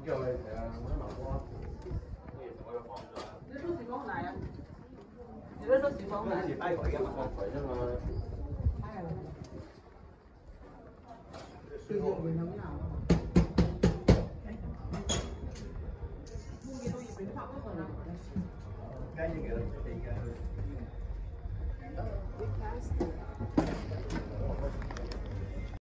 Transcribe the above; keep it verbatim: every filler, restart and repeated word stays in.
叫你睇下，我啲麻瓜。我有房子啊。 你说是光来呀？你那说是光来？ 是帶佢噶嘛？帶佢啫嘛。 哎呀，最近运动呀。木鱼都一百八不可能。该那个那个。